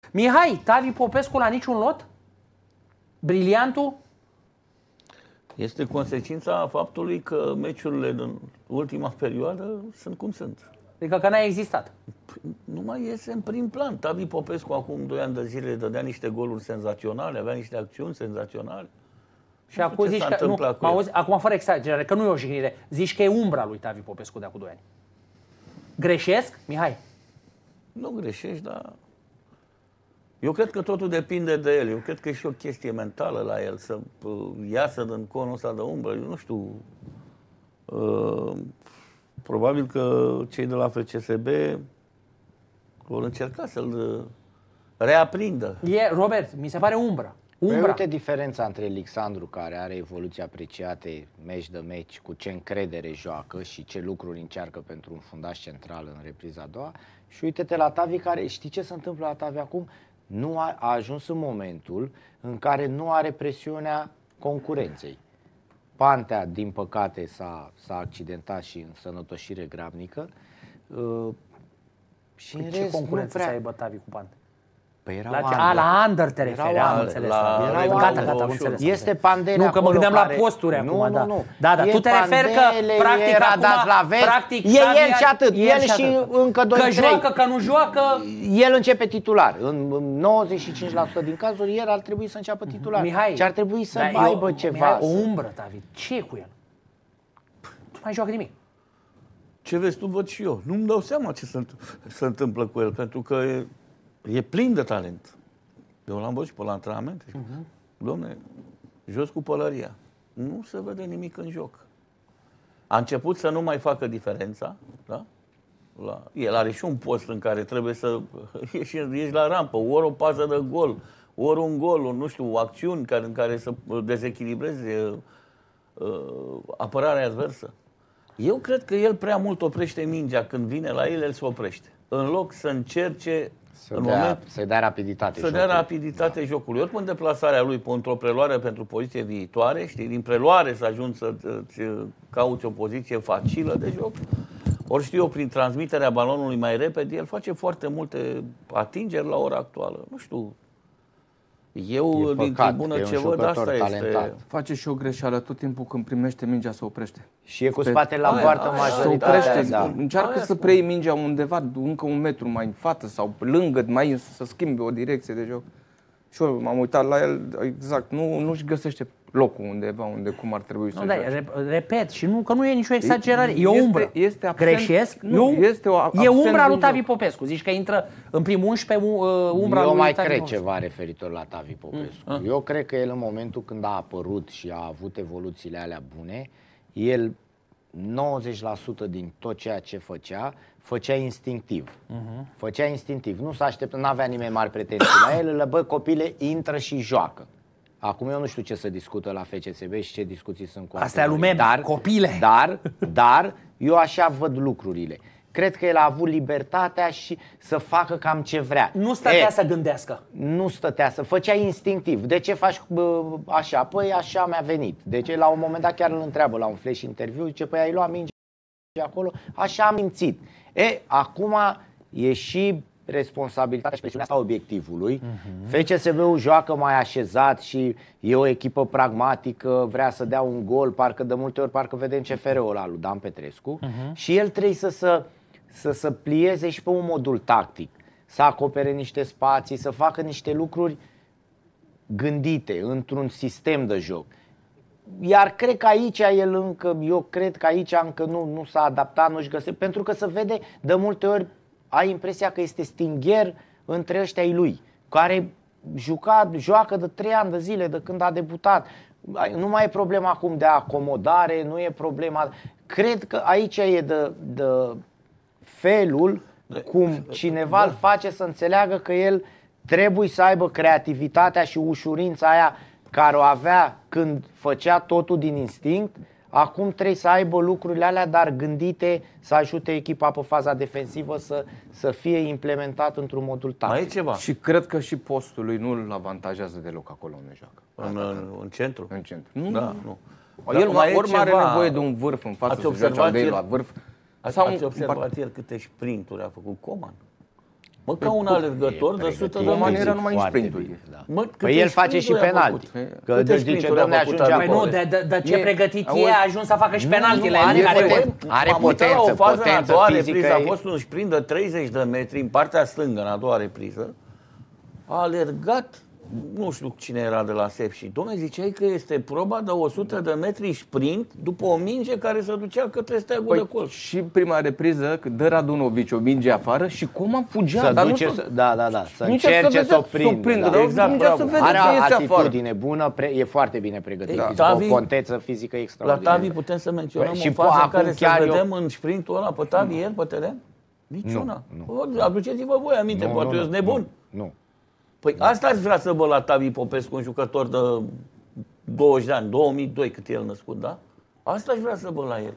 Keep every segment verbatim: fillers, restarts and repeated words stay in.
Mihai, Tavi Popescu la niciun lot? Briliantul? Este consecința faptului că meciurile din ultima perioadă sunt cum sunt. Adică că n-a existat. Nu mai iese în prim plan. Tavi Popescu acum doi ani de zile dădea niște goluri senzaționale, avea niște acțiuni senzaționale. Și acum zici că, nu, auzi, acum fără exagerare, că nu e o jignire, zici că e umbra lui Tavi Popescu de acum doi ani. Greșesc, Mihai? Nu greșești, dar eu cred că totul depinde de el. Eu cred că e și o chestie mentală la el, să iasă din conul ăsta de umbră. Eu nu știu, uh, probabil că cei de la F C S B vor încerca să-l reaprindă. E, Robert, mi se pare umbră. Umbra. Uite diferența între Alexandru, care are evoluții apreciate meci de meci, cu ce încredere joacă și ce lucruri încearcă pentru un fundaș central în repriza a doua, și uite-te la Tavi, care, știi ce se întâmplă la Tavi acum? Nu a, a ajuns în momentul în care nu are presiunea concurenței. Pantea, din păcate, s-a accidentat și în sănătoșire grabnică. Uh, și în ce rest, concurență prea... să aibă Tavi cu Pante? Păi erau la, under. a, la under te referi, am înțeles. La, erau gata, gata, am înțeles. Este Pandele. Nu, că mă gândeam care... la posturi nu, acum, nu, da. nu. Da, da, e tu te referi că practic era acum, dați la vest, practic, e el și atât, el, el și atât. încă doi Că joacă, că nu joacă. El începe titular. În nouăzeci și cinci la sută din cazuri, el ar trebui să înceapă titular. Mihai, și ar trebui să da, aibă eu, ceva. Mihai, o umbră, David. Ce e cu el? Nu mai joacă nimic. Ce vezi tu, văd și eu. Nu-mi dau seama ce se, se întâmplă cu el, pentru că e, e plin de talent. Eu l-am văzut și pe la antrenamente. Uh-huh. Dom'le, jos cu pălăria. Nu se vede nimic în joc. A început să nu mai facă diferența. Da? La, el are și un post în care trebuie să ieși, ieși la rampă. Ori o pasă de gol, ori un gol, nu știu, acțiuni care, în care să dezechilibreze uh, apărarea adversă. Eu cred că el prea mult oprește mingea. Când vine la el, el se oprește. În loc să încerce Să în dea, moment, să dea rapiditate să jocului. dea rapiditate da. jocului. Ori în deplasarea lui pentru o preluare pentru poziție viitoare, știi, din preluare să ajungi să cauți o poziție facilă de joc, ori știu eu, prin transmiterea balonului mai repede, el face foarte multe atingeri la ora actuală. Nu știu. Eu, din tribună, ce văd, asta este. Face și o greșeală tot timpul când primește mingea, se oprește. Și e cu spatele la poartă majoritatea. Se oprește, da. încearcă aia să preiei mingea undeva, încă un metru mai în față sau lângă, mai să schimbe o direcție de joc. Și eu m-am uitat la el, exact, nu, nu-și găsește locul undeva, unde cum ar trebui să da, repet, și nu, că nu e nicio exagerare, e, e o umbră. Este absent, Greșesc? Nu, este o e umbra lui Tavi Popescu. Zici că intră în primul unsprezece umbra eu lui mai Tavi cred Popescu. ceva referitor la Tavi Popescu. Mm. Eu cred că el, în momentul când a apărut și a avut evoluțiile alea bune, el nouăzeci la sută din tot ceea ce făcea, făcea instinctiv. Uh-huh. Făcea instinctiv. Nu s-a așteptat, n-avea nimeni mari pretenții la el, le bă, copile, intră și joacă. Acum eu nu știu ce se discută la F C S B și ce discuții sunt cu asta e lume, dar, copile. Dar, dar, eu așa văd lucrurile. Cred că el a avut libertatea și să facă cam ce vrea. Nu stătea e, să gândească. Nu stătea să, făcea instinctiv. De ce faci bă, așa? Păi așa mi-a venit. De ce? La un moment dat chiar îl întreabă la un flash interviu, zice, păi ai luat mingea acolo, așa am simțit. E, acum e și responsabilitatea și presiunea asta obiectivului. Uh-huh. F C S B-ul joacă mai așezat și e o echipă pragmatică, vrea să dea un gol, parcă de multe ori parcă vedem C F R-ul ăla lui Dan Petrescu. Uh-huh. Și el trebuie să să să se plieze și pe un modul tactic, să acopere niște spații, să facă niște lucruri gândite într-un sistem de joc. Iar cred că aici el încă, eu cred că aici încă nu, nu s-a adaptat, nu-și găsește, pentru că se vede de multe ori, ai impresia că este stingher între ăștia ai lui, care juca, joacă de trei ani de zile de când a debutat. Nu mai e problema acum de acomodare, nu e problema. Cred că aici e de, de felul cum cineva îl face să înțeleagă că el trebuie să aibă creativitatea și ușurința aia care o avea când făcea totul din instinct. Acum trebuie să aibă lucrurile alea, dar gândite să ajute echipa pe faza defensivă să, să fie implementat într-un modul tactic. Mai e ceva. Și cred că și postul lui nu îl avantajează deloc acolo unde joacă. În, în, în centru? În centru. Nu, da, nu. El mai ori are nevoie de un vârf în față, ați să joace de la vârf. Ați, ați observat el câte sprinturi a făcut Coman? Mă, ca un alergător de o sută de Coman metri. era numai în sprinturi. Da. Mă, Păi el face și penalti. Că deci zice, domne, ajunge Păi acolo. nu, de, de, de ce E- pregătit auzi, e, a ajuns să facă și penaltile. nu, are care- poten- are M-am uitat la potență, o fază în a potență doua fizică repriză, a e- fost un sprint de treizeci de metri în partea stângă, în a doua repriză. A alergat, nu știu cine era de la S E P și, dom'le, ziceai că este proba de o sută de metri sprint după o minge care se ducea către steagul de Păi, colț. și prima repriză, când dă Radunovici o minge afară și Coman fugea. Să dar duce, nu să, da, da, da, să nici să încerce vedea- să o să o prindă. prindă, da. dar Exact, mingea bravo. să vede Are că iese afară. atitudine bună, pre- e foarte bine pregătit. Da. fizic, o Tavi- ponteță fizică La extraordinară. Tavi putem să menționăm Păi, și o fază po- în acum care să chiar eu- vedem în sprintul ăla pe Tavi ieri pe teren? Niciuna. Nu, O, aduceți-vă voi aminte, Nu, poate nu, eu sunt nebun. Nu. Păi asta aș vrea să văd la Tavi Popescu, un jucător de douăzeci de ani, două mii doi cât e el născut, da? Asta aș vrea să văd la el.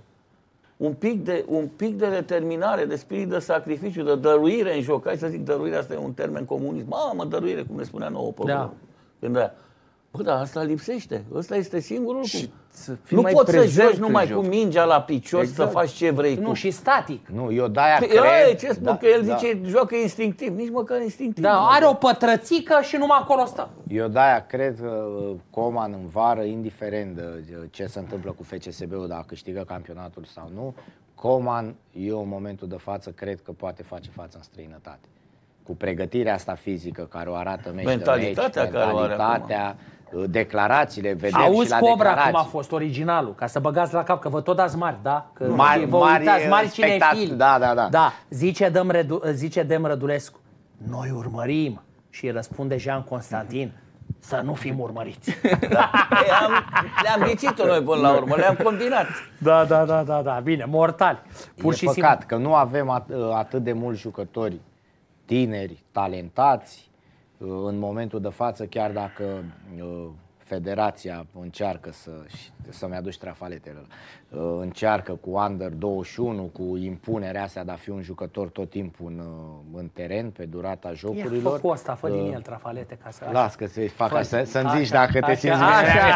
Un pic de, un pic de determinare, de spirit de sacrificiu, de dăruire în joc. Hai să zic dăruire, asta e un termen comunist. Mamă, dăruire, cum ne spunea nouă pe Da. Când aia. Bă, dar asta lipsește. Ăsta este singurul Și lucru. să fii Nu mai poți să prezent joci în numai joc. cu mingea la picior, Exact. să faci ce vrei Nu, tu. și static. Nu, eu de-aia Păi, cred... ăla ce spun, da, că el da. zice, joacă instinctiv. Nici măcar instinctiv. Da, nu. are o pătrățică și numai acolo stă. Eu de-aia cred că Coman în vară, indiferent de ce se întâmplă cu F C S B-ul, dacă câștigă campionatul sau nu, Coman, eu în momentul de față, cred că poate face față în străinătate. Cu pregătirea asta fizică care o arată meci de meci, Mentalitatea care o are mentalitatea, declarațiile, vedem și Auzi la Cobra declarații. cum a fost originalul, ca să băgați la cap, că vă tot dați mari, da? Că Mari- vă mari, uitați, mari spectac- cinefili. da, da, da. Da, zice Dăm, Redu, zice Dem Rădulescu, noi urmărim. Și răspunde Jean Constantin, să nu fim urmăriți. Ei, am, le-am ghicit-o noi până la urmă, le-am combinat. Da, da, da, da, da, bine, mortali. Pur E și păcat simplu. că nu avem at- atât de mulți jucători tineri, talentați, în momentul de față, chiar dacă uh, federația încearcă să, să-mi aduci trafaletele, uh, încearcă cu Under douăzeci și unu, cu impunerea asta de a fi un jucător tot timpul în, uh, în teren, pe durata Ia, jocurilor. fă cu ăsta, fă din Uh, el trafalete ca să... Las că să-i fac Fă- așa, să-mi așa, zici dacă te așa, simți așa.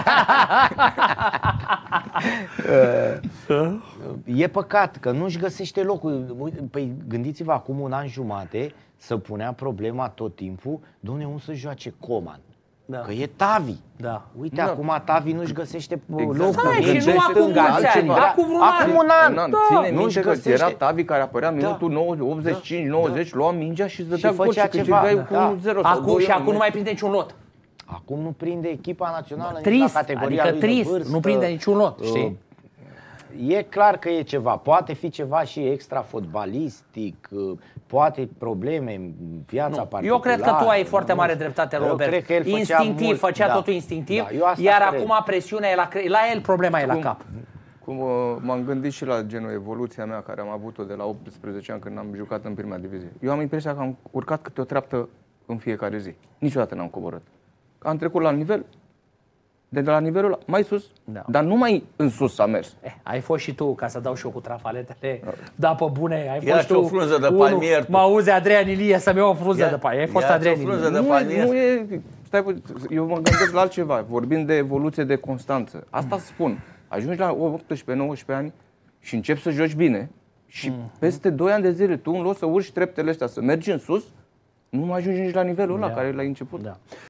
bine. E păcat că nu-și găsește locul. Uite, păi gândiți-vă, acum un an jumate să punea problema tot timpul, dom'le, unde să joace Coman? Da. Că e Tavi. Da. Uite, Da. acum Tavi nu-și găsește Exact. locul. Da, și Nici nu în acum stânga, mulți ani, altceva. acum vreun Acum an. un an. Da, Da, ține nu-și minte că găsește. era Tavi care apărea minutul nouăzeci, optzeci și cinci, nouăzeci, lua mingea și îți dădea Și gol și făcea ceva, câștigai cu da. unu zero sau Acum, doi și unu. acum nu mai prinde niciun lot. Acum nu prinde echipa națională nici Trist, la categoria adică lui de trist, vârstă. nu prinde niciun lot, știi? E clar că e ceva, poate fi ceva și extra fotbalistic, poate probleme în viața particulară. Eu cred că tu ai foarte nu mare știu. dreptate, Eu Robert. cred că el făcea Instinctiv, mult- făcea da. totul instinctiv, Da, eu asta iar cred. acum presiunea e la, cre- la el, problema e la Cum- cap. Cum uh, m-am gândit și la genul evoluția mea care am avut-o de la optsprezece ani când am jucat în prima divizie. Eu am impresia că am urcat câte o treaptă în fiecare zi. Niciodată n-am coborât. Am trecut la nivel, de la nivelul ăla, mai sus, Da. dar nu mai în sus a mers. Eh, ai fost și tu, ca să dau și eu cu trafaletele, da, pe bune, ai Ia fost și tu. o frunză de unul- palmier tu. Mă auzi Adrian Ilie să-mi iau o frunză Ia- de palmier. Ai fost ia-ți o Adrian frunză Ilie. de Nu e, palmier. nu e, stai, pu- eu mă gândesc la altceva, vorbind de evoluție de constanță. Asta spun, ajungi la optsprezece nouăsprezece ani și începi să joci bine și peste doi ani de zile tu în loc să urci treptele astea, să mergi în sus, nu mai ajungi nici la nivelul ăla care l-ai început. Da.